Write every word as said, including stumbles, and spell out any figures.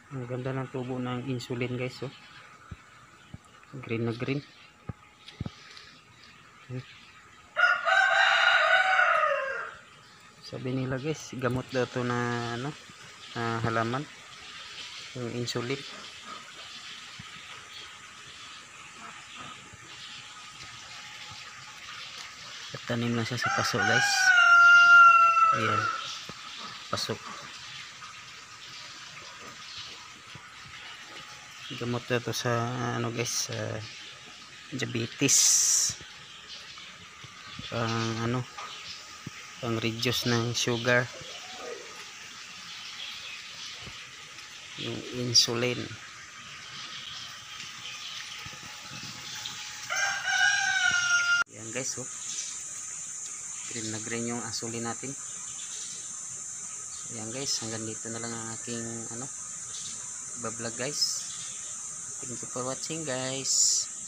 Ang ganda ng tubo ng insulin guys, oh. Green na green. Hmm. Sabi nila guys, gamot daw to na ano, na halaman, yung insulin. Tanim lang siya sa paso guys. Ayan, paso. Gamot na to sa ano guys, sa diabetes, pang ano, pang reduce ng sugar, yung insulin. Ayan guys, oh, green na green yung insulin natin. Ayan guys, hanggang dito na lang ang aking ano, bablog guys. Thank you for watching guys.